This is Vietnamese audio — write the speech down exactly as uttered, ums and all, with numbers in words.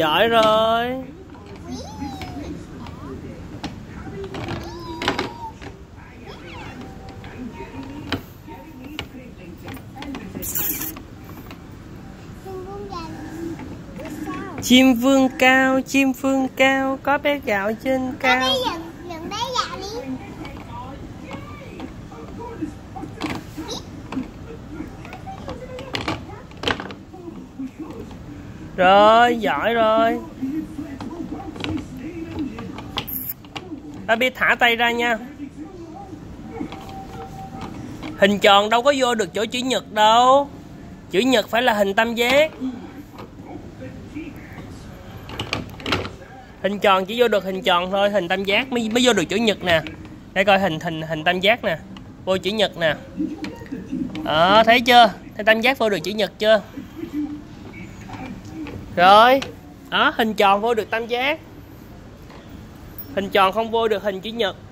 Giỏi rồi. Chim vương cao, chim vương cao, có bé gạo trên cao. Dừng bé gạo đi. Rồi, giỏi rồi. Ta biết thả tay ra nha. Hình tròn đâu có vô được chỗ chữ nhật đâu. Chữ nhật phải là hình tam giác. Hình tròn chỉ vô được hình tròn thôi, hình tam giác mới mới vô được chữ nhật nè. Để coi hình hình hình tam giác nè. Vô chữ nhật nè. Đó, thấy chưa? Thấy tam giác vô được chữ nhật chưa? Rồi. Đó, hình tròn vô được tam giác. Hình tròn không vô được hình chữ nhật.